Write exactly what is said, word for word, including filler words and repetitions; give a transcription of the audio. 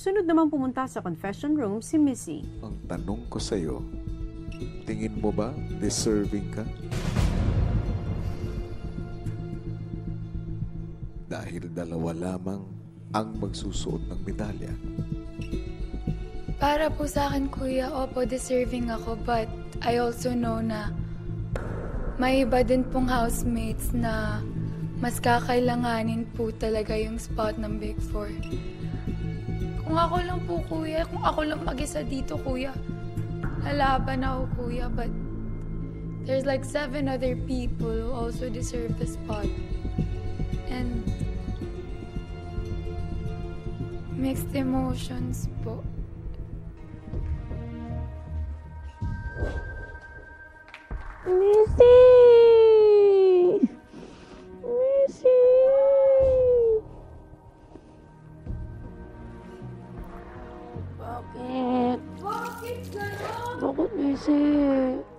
Sunod naman pumunta sa confession room si Missy. Ang tanong ko sa'yo, tingin mo ba deserving ka? Dahil dalawa lamang ang magsusuot ng medalya. Para po sa akin, kuya, opo, deserving ako. But I also know na may iba din pong housemates na mas kakailanganin po talaga yung spot ng Big Four. Kung ako lang po, kuya, kung ako lang mag-isa dito, kuya, lalaban ako, kuya. But there's like seven other people who also deserve the spot. And mixed emotions po. Missy! Missy! Bakit? Bakit gano'n? Bakit, Missy?